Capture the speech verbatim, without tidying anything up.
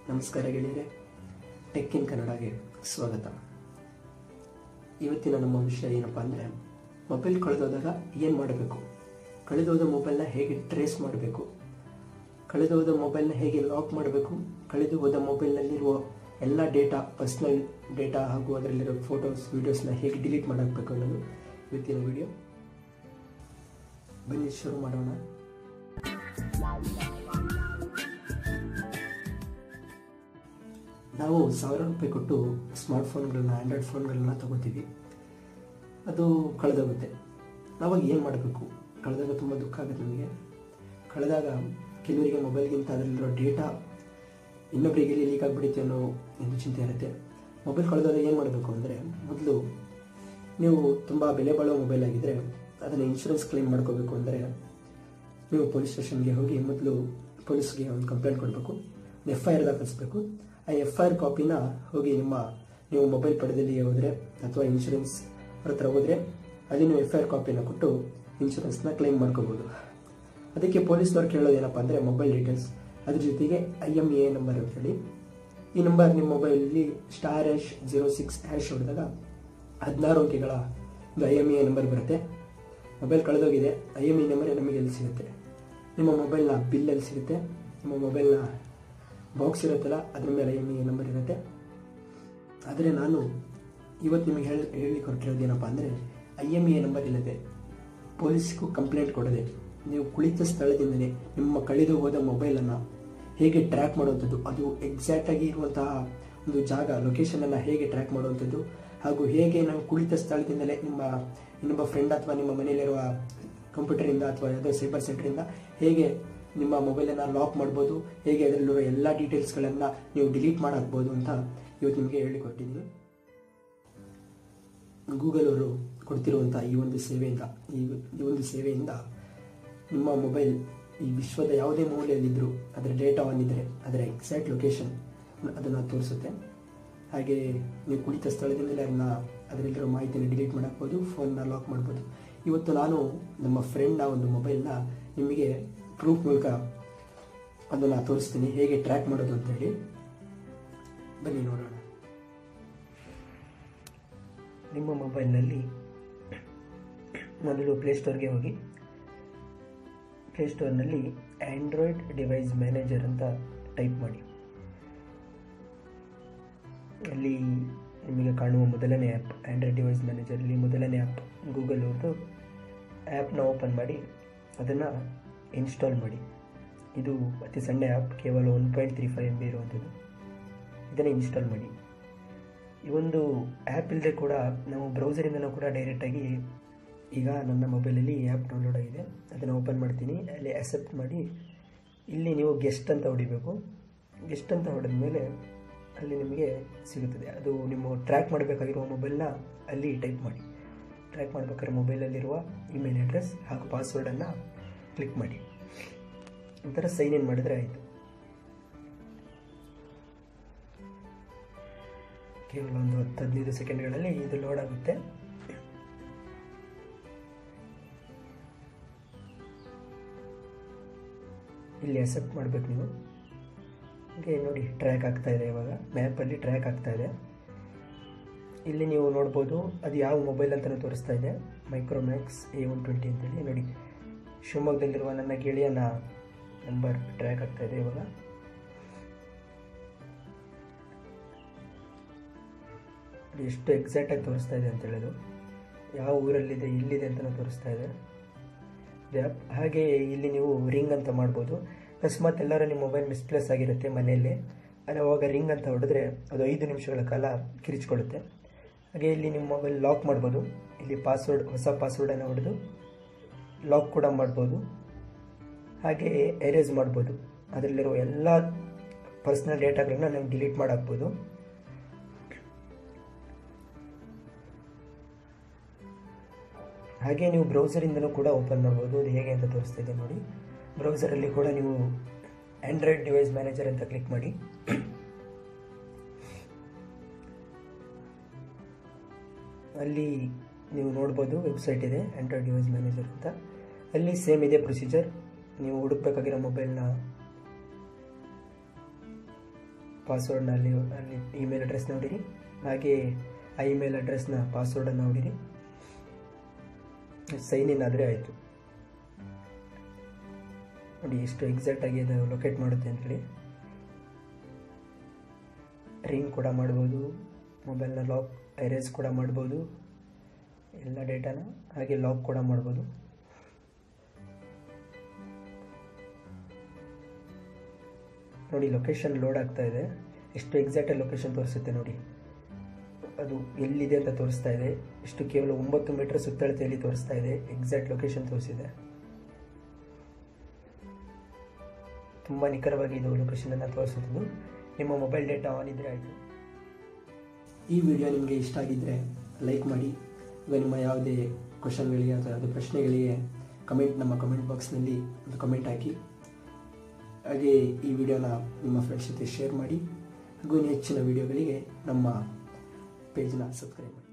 ನಮಸ್ಕಾರ ಗೆಳೆಯರೆ, tech in ಕನ್ನಡಗೆ ಸ್ವಾಗತ. ಇವತ್ತಿನ ನಮ್ಮ ವಿಷಯ ಏನಪ್ಪ ಅಂದರೆ, ಮೊಬೈಲ್ ಕಳೆದೋದಾಗ ಏನು ಮಾಡಬೇಕು, ಕಳೆದೋದ ಮೊಬೈಲ್ನ ಹೇಗೆ ಟ್ರೇಸ್ ಮಾಡಬೇಕು, ಕಳೆದೋದ ಮೊಬೈಲ್ನ ಹೇಗೆ ಲಾಕ್ ಮಾಡಬೇಕು, ಕಳೆದು ಹೋದ ಮೊಬೈಲ್ನಲ್ಲಿರುವ ಎಲ್ಲ ಡೇಟಾ, ಪರ್ಸ್ನಲ್ ಡೇಟಾ ಹಾಗೂ ಅದರಲ್ಲಿರೋ ಫೋಟೋಸ್ ವೀಡಿಯೋಸ್ನ ಹೇಗೆ ಡಿಲೀಟ್ ಮಾಡಬೇಕು ಅನ್ನೋದು ಇವತ್ತಿನ ವಿಡಿಯೋ. ಬನ್ನಿ ಶುರು ಮಾಡೋಣ. ನಾವು ಸಾವಿರ ರೂಪಾಯಿ ಕೊಟ್ಟು ಸ್ಮಾರ್ಟ್ಫೋನ್ಗಳನ್ನ, ಆ್ಯಂಡ್ರಾಯ್ಡ್ ಫೋನ್ಗಳನ್ನ ತಗೋತೀವಿ. ಅದು ಕಳೆದೋಗುತ್ತೆ. ನಾವಾಗ ಏನು ಮಾಡಬೇಕು? ಕಳೆದಾಗ ತುಂಬ ದುಃಖ ಆಗುತ್ತೆ ನಮಗೆ. ಕಳೆದಾಗ ಕೆಲವರಿಗೆ ಮೊಬೈಲ್ಗಿಂತ ಅದರಲ್ಲಿರೋ ಡೇಟಾ ಇನ್ನೊಬ್ಬರಿಗೆ ಲೀಕ್ ಆಗಿಬಿಡುತ್ತೆ ಅನ್ನೋ ಒಂದು ಚಿಂತೆ ಇರುತ್ತೆ. ಮೊಬೈಲ್ ಕಳೆದಾಗ ಏನು ಮಾಡಬೇಕು ಅಂದರೆ, ಮೊದಲು ನೀವು ತುಂಬ ಬೆಲೆ ಬಾಳೋ ಮೊಬೈಲ್ ಆಗಿದ್ದರೆ ಅದನ್ನು ಇನ್ಶೂರೆನ್ಸ್ ಕ್ಲೈಮ್ ಮಾಡ್ಕೋಬೇಕು ಅಂದರೆ ನೀವು ಪೊಲೀಸ್ ಸ್ಟೇಷನ್ಗೆ ಹೋಗಿ ಮೊದಲು ಪೊಲೀಸ್ಗೆ ಒಂದು ಕಂಪ್ಲೇಂಟ್ ಕೊಡಬೇಕು, ಎಫ್ ಐ ಆರ್ ದಾಖಲಿಸಬೇಕು. ಆ ಎಫ್ ಐ ಆರ್ ಕಾಪಿನ ಹೋಗಿ ನಿಮ್ಮ ನೀವು ಮೊಬೈಲ್ ಪಡೆದಲ್ಲಿ ಹೋದರೆ ಅಥವಾ ಇನ್ಶೂರೆನ್ಸ್ ಅವ್ರ ಹತ್ರ ಹೋದರೆ ಅಲ್ಲಿ ನೀವು ಎಫ್ ಐ ಆರ್ ಕಾಪಿನ ಕೊಟ್ಟು ಇನ್ಶೂರೆನ್ಸ್ನ ಕ್ಲೈಮ್ ಮಾಡ್ಕೋಬೋದು. ಅದಕ್ಕೆ ಪೊಲೀಸ್ನವ್ರು ಕೇಳೋದೇನಪ್ಪ ಅಂದರೆ ಮೊಬೈಲ್ ಡೀಟೇಲ್ಸ್, ಅದ್ರ ಜೊತೆಗೆ ಐ ಎಮ್ ಎ ನಂಬರ್ ಅಂತೇಳಿ. ಈ ನಂಬರ್ ನಿಮ್ಮ ಮೊಬೈಲಲ್ಲಿ star hash zero six hash ಹೊಡೆದಾಗ ಹದಿನಾರು ಅಂಕೆಗಳ ಒಂದು ಐ ಎಮ್ ಎ ನಂಬರ್ ಬರುತ್ತೆ. ಮೊಬೈಲ್ ಕಳೆದೋಗಿದೆ, ಐ ಎಮ್ ಎ ನಂಬರ್ ನಮಗೆ ಎಲ್ಲಿ ಸಿಗುತ್ತೆ? ನಿಮ್ಮ ಮೊಬೈಲ್ನ ಬಿಲ್ಲಲ್ಲಿ ಸಿಗುತ್ತೆ. ನಿಮ್ಮ ಮೊಬೈಲ್ನ ಬಾಕ್ಸ್ ಇರುತ್ತಲ್ಲ, ಅದ್ರ ಮೇಲೆ ಐ ಎಮ್ ಎ ನಂಬರ್ ಇರುತ್ತೆ. ಆದರೆ ನಾನು ಇವತ್ತು ನಿಮಗೆ ಹೇಳಿ ಹೇಳಿ ಕೊಟ್ಟಿರೋದು ಏನಪ್ಪ ಅಂದರೆ, ಐ ಎಮ್ ಎ ನಂಬರ್ ಇಲ್ಲದೆ ಪೊಲೀಸ್ಗೂ ಕಂಪ್ಲೇಂಟ್ ಕೊಡದೆ ನೀವು ಕುಳಿತ ಸ್ಥಳದಿಂದಲೇ ನಿಮ್ಮ ಕಳೆದು ಹೋದ ಮೊಬೈಲನ್ನು ಹೇಗೆ ಟ್ರ್ಯಾಕ್ ಮಾಡುವಂಥದ್ದು, ಅದು ಎಕ್ಸಾಕ್ಟಾಗಿ ಇರುವಂತಹ ಒಂದು ಜಾಗ, ಲೊಕೇಶನನ್ನು ಹೇಗೆ ಟ್ರ್ಯಾಕ್ ಮಾಡುವಂಥದ್ದು, ಹಾಗೂ ಹೇಗೆ ನಾವು ಕುಳಿತ ಸ್ಥಳದಿಂದಲೇ ನಿಮ್ಮ ಇನ್ನೊಬ್ಬ ಫ್ರೆಂಡ್ ಅಥವಾ ನಿಮ್ಮ ಮನೆಯಲ್ಲಿರುವ ಕಂಪ್ಯೂಟರಿಂದ ಅಥವಾ ಯಾವುದೋ ಸೈಬರ್ ಸೆಂಟ್ರಿಂದ ಹೇಗೆ ನಿಮ್ಮ ಮೊಬೈಲನ್ನು ಲಾಕ್ ಮಾಡ್ಬೋದು, ಹೇಗೆ ಅದರಲ್ಲಿರೋ ಎಲ್ಲ ಡೀಟೇಲ್ಸ್ಗಳನ್ನು ನೀವು ಡಿಲೀಟ್ ಮಾಡಾಕ್ಬೋದು ಅಂತ ಇವತ್ತು ನಿಮಗೆ ಹೇಳಿಕೊಟ್ಟಿದ್ದೀನಿ. ಗೂಗಲ್ ಅವರು ಕೊಡ್ತಿರುವಂಥ ಈ ಒಂದು ಸೇವೆಯಿಂದ ಈ ಈ ಒಂದು ಸೇವೆಯಿಂದ ನಿಮ್ಮ ಮೊಬೈಲ್ ಈ ವಿಶ್ವದ ಯಾವುದೇ ಮೂಲೆಯಲ್ಲಿದ್ದರೂ ಅದರ ಡೇಟಾ ಒಂದಿದ್ದರೆ ಅದರ ಎಕ್ಸಾಕ್ಟ್ ಲೊಕೇಶನ್ ಅದನ್ನು ತೋರಿಸುತ್ತೆ. ಹಾಗೆ ನೀವು ಕುಳಿತ ಸ್ಥಳದಿಂದಲೇ ಅದನ್ನ ಅದರಲ್ಲಿರೋ ಮಾಹಿತಿಯನ್ನು ಡಿಲೀಟ್ ಮಾಡಾಕ್ಬೋದು, ಫೋನ್ನ ಲಾಕ್ ಮಾಡ್ಬೋದು. ಇವತ್ತು ನಾನು ನಮ್ಮ ಫ್ರೆಂಡ್ನ ಒಂದು ಮೊಬೈಲ್ನ ನಿಮಗೆ ಪ್ರೂಫ್ ಮೂಲಕ ಅದನ್ನು ತೋರಿಸ್ತೀನಿ, ಹೇಗೆ ಟ್ರ್ಯಾಕ್ ಮಾಡೋದು ಅಂತೇಳಿ. ಬನ್ನಿ ನೋಡೋಣ. ನಿಮ್ಮ ಮೊಬೈಲ್ನಲ್ಲಿ ಮೊದಲು ಪ್ಲೇಸ್ಟೋರ್ಗೆ ಹೋಗಿ, ಪ್ಲೇಸ್ಟೋರ್ನಲ್ಲಿ ಆ್ಯಂಡ್ರಾಯ್ಡ್ ಡಿವೈಸ್ ಮ್ಯಾನೇಜರ್ ಅಂತ ಟೈಪ್ ಮಾಡಿ. ಅಲ್ಲಿ ನಿಮಗೆ ಕಾಣುವ ಮೊದಲನೇ ಆ್ಯಪ್ ಆ್ಯಂಡ್ರಾಯ್ಡ್ ಡಿವೈಸ್ ಮ್ಯಾನೇಜರಲ್ಲಿ ಮೊದಲನೇ ಆ್ಯಪ್ ಗೂಗಲ್ ಅವ್ರದ್ದು ಆ್ಯಪ್ನ ಓಪನ್ ಮಾಡಿ ಅದನ್ನು ಇನ್ಸ್ಟಾಲ್ ಮಾಡಿ. ಇದು ಅತಿ ಸಣ್ಣ ಆ್ಯಪ್, ಕೇವಲ one point three five M B ಇರುವಂಥದ್ದು. ಇದನ್ನು ಇನ್ಸ್ಟಾಲ್ ಮಾಡಿ. ಈ ಒಂದು ಆ್ಯಪ್ ಇಲ್ಲದೆ ಕೂಡ ನಾವು ಬ್ರೌಸರಿಂದನೂ ಕೂಡ ಡೈರೆಕ್ಟಾಗಿ, ಈಗ ನನ್ನ ಮೊಬೈಲಲ್ಲಿ ಈ ಆ್ಯಪ್ ಡೌನ್ಲೋಡ್ ಆಗಿದೆ, ಅದನ್ನು ಓಪನ್ ಮಾಡ್ತೀನಿ. ಅಲ್ಲಿ ಆಕ್ಸೆಪ್ಟ್ ಮಾಡಿ ಇಲ್ಲಿ ನೀವು ಗೆಸ್ಟ್ ಅಂತ ಹೊಡಿಬೇಕು. ಗೆಸ್ಟ್ ಅಂತ ಹೊಡೆದ ಮೇಲೆ ಅಲ್ಲಿ ನಿಮಗೆ ಸಿಗುತ್ತದೆ. ಅದು ನಿಮ್ಮ ಟ್ರ್ಯಾಕ್ ಮಾಡಬೇಕಾಗಿರುವ ಮೊಬೈಲ್ನ ಅಲ್ಲಿ ಟೈಪ್ ಮಾಡಿ. ಟ್ರ್ಯಾಕ್ ಮಾಡಬೇಕಾದ್ರೆ ಮೊಬೈಲಲ್ಲಿರುವ ಇಮೇಲ್ ಅಡ್ರೆಸ್ ಹಾಗೂ ಪಾಸ್ವರ್ಡನ್ನು ಕ್ಲಿಕ್ ಮಾಡಿ. ನಂತರ ಸೈನ್ ಇನ್ ಮಾಡಿದರೆ ಆಯಿತು. ಕೇವಲ ಒಂದು ಹತ್ತು ಹದಿನೈದು ಸೆಕೆಂಡ್ಗಳಲ್ಲಿ ಇದು ಲೋಡ್ ಆಗುತ್ತೆ. ಇಲ್ಲಿ ಅಕ್ಸೆಪ್ಟ್ ಮಾಡಬೇಕು ನೀವು. ಹಾಗೆ ನೋಡಿ, ಟ್ರ್ಯಾಕ್ ಆಗ್ತಾ ಇದೆ. ಇವಾಗ ಮ್ಯಾಪಲ್ಲಿ ಟ್ರ್ಯಾಕ್ ಆಗ್ತಾ ಇದೆ. ಇಲ್ಲಿ ನೀವು ನೋಡ್ಬೋದು ಅದು ಯಾವ ಮೊಬೈಲ್ ಅಂತಲೂ ತೋರಿಸ್ತಾ ಇದೆ, ಮೈಕ್ರೋಮ್ಯಾಕ್ಸ್ ಎ ಒನ್ ಟ್ವೆಂಟಿ ಅಂತೇಳಿ. ನೋಡಿ, ಶಿವಮೊಗ್ಗದಲ್ಲಿರುವ ನನ್ನ ಗೆಳೆಯನ ನಂಬರ್ ಟ್ರ್ಯಾಕ್ ಆಗ್ತಾ ಇದೆ. ಇವಾಗ ಎಷ್ಟು ಎಕ್ಸಾಕ್ಟಾಗಿ ತೋರಿಸ್ತಾ ಇದೆ ಅಂತ ಹೇಳೋದು, ಯಾವ ಊರಲ್ಲಿದೆ, ಎಲ್ಲಿದೆ ಅಂತಲೂ ತೋರಿಸ್ತಾ ಇದೆ ಆ್ಯಪ್. ಹಾಗೆ ಇಲ್ಲಿ ನೀವು ರಿಂಗ್ ಅಂತ ಮಾಡ್ಬೋದು. ಅಕಸ್ಮಾತ್ ಎಲ್ಲರೂ ನಿಮ್ಮ ಮೊಬೈಲ್ ಮಿಸ್ಪ್ಲೇಸ್ ಆಗಿರುತ್ತೆ ಮನೆಯಲ್ಲಿ, ಅಲ್ಲಿ ಅವಾಗ ರಿಂಗ್ ಅಂತ ಹೊಡೆದ್ರೆ ಅದು ಐದು ನಿಮಿಷಗಳ ಕಾಲ ಕಿರಿಚ್ಕೊಳ್ಳುತ್ತೆ. ಹಾಗೆ ಇಲ್ಲಿ ನಿಮ್ಮ ಮೊಬೈಲ್ ಲಾಕ್ ಮಾಡ್ಬೋದು. ಇಲ್ಲಿ ಪಾಸ್ವರ್ಡ್, ಹೊಸ ಪಾಸ್ವರ್ಡನ್ನು ಹೊಡೆದು ಲಾಕ್ ಕೂಡ ಮಾಡ್ಬೋದು. ಹಾಗೆ ಎರೇಸ್ ಮಾಡ್ಬೋದು. ಅದರಲ್ಲಿರೋ ಎಲ್ಲ ಪರ್ಸ್ನಲ್ ಡೇಟಾಗಳನ್ನ ನಾವು ಡಿಲೀಟ್ ಮಾಡಾಕ್ಬೋದು. ಹಾಗೆ ನೀವು ಬ್ರೌಸರಿಂದಲೂ ಕೂಡ ಓಪನ್ ಮಾಡ್ಬೋದು. ಅದು ಹೇಗೆ ಅಂತ ತೋರಿಸ್ತಾ ಇದೆ ನೋಡಿ. ಬ್ರೌಸರಲ್ಲಿ ಕೂಡ ನೀವು ಆ್ಯಂಡ್ರಾಯ್ಡ್ ಡಿವೈಸ್ ಮ್ಯಾನೇಜರ್ ಅಂತ ಕ್ಲಿಕ್ ಮಾಡಿ. ಅಲ್ಲಿ ನೀವು ನೋಡ್ಬೋದು ವೆಬ್ಸೈಟ್ ಇದೆ ಆ್ಯಂಡ್ರಾಯ್ಡ್ ಡಿವೈಸ್ ಮ್ಯಾನೇಜರ್ ಅಂತ. ಅಲ್ಲಿ ಸೇಮ್ ಇದೆ ಪ್ರೊಸೀಜರ್. ನೀವು ಹುಡುಕಬೇಕಾಗಿರೋ ಮೊಬೈಲ್ನ ಪಾಸ್ವರ್ಡ್ನಲ್ಲಿ ಅಲ್ಲಿ ಇಮೇಲ್ ಅಡ್ರೆಸ್ನ ಹೊಡೀರಿ. ಹಾಗೆ ಆ ಇಮೇಲ್ ಅಡ್ರೆಸ್ನ ಪಾಸ್ವರ್ಡನ್ನು ಹೊಡೀರಿ. ಸೈನ್ ಇನ್ ಆದರೆ ಆಯಿತು. ನೋಡಿ ಎಷ್ಟು ಎಕ್ಸಾಕ್ಟಾಗಿ ಅದು ಲೊಕೇಟ್ ಮಾಡುತ್ತೆ ಅಂತೇಳಿ. ರಿಂಗ್ ಕೂಡ ಮಾಡ್ಬೋದು, ಮೊಬೈಲ್ನ ಲಾಕ್ ಎರೇಸ್ ಕೂಡ ಮಾಡ್ಬೋದು, ಎಲ್ಲ ಡೇಟಾನ ಹಾಗೆ ಲಾಕ್ ಕೂಡ ಮಾಡ್ಬೋದು. ನೋಡಿ ಲೊಕೇಶನ್ ಲೋಡ್ ಆಗ್ತಾ ಇದೆ. ಎಷ್ಟು ಎಕ್ಸಾಕ್ಟಾಗಿ ಲೊಕೇಶನ್ ತೋರಿಸುತ್ತೆ ನೋಡಿ. ಅದು ಎಲ್ಲಿದೆ ಅಂತ ತೋರಿಸ್ತಾ ಇದೆ. ಎಷ್ಟು ಕೇವಲ ಒಂಬತ್ತು ಮೀಟರ್ ಸುತ್ತಳತೆಯಲ್ಲಿ ತೋರಿಸ್ತಾ ಇದೆ. ಎಕ್ಸಾಕ್ಟ್ ಲೊಕೇಶನ್ ತೋರಿಸಿದೆ. ತುಂಬ ನಿಖರವಾಗಿ ಇದು ಲೊಕೇಶನನ್ನು ತೋರಿಸುತ್ತದೆ. ನಿಮ್ಮ ಮೊಬೈಲ್ ಡೇಟಾ ಆನ್ ಇದ್ದರೆ ಆಯಿತು. ಈ ವಿಡಿಯೋ ನಿಮಗೆ ಇಷ್ಟ ಆಗಿದ್ದರೆ ಲೈಕ್ ಮಾಡಿ. ಈಗ ನಿಮ್ಮ ಯಾವುದೇ ಕ್ವಶನ್ಗಳಿಗೆ ಅಥವಾ ಯಾವುದೇ ಪ್ರಶ್ನೆಗಳಿಗೆ ಕಮೆಂಟ್ ನಮ್ಮ ಕಮೆಂಟ್ ಬಾಕ್ಸ್ನಲ್ಲಿ ಒಂದು ಕಮೆಂಟ್ ಹಾಕಿ. ಹಾಗೆ ಈ ವಿಡಿಯೋನ ನಿಮ್ಮ ಫ್ರೆಂಡ್ಸ್ ಜೊತೆ ಶೇರ್ ಮಾಡಿ. ಹಾಗೂ ಇನ್ನು ಹೆಚ್ಚಿನ ವಿಡಿಯೋಗಳಿಗೆ ನಮ್ಮ ಪೇಜ್ನ ಸಬ್ಸ್ಕ್ರೈಬ್ ಮಾಡಿ.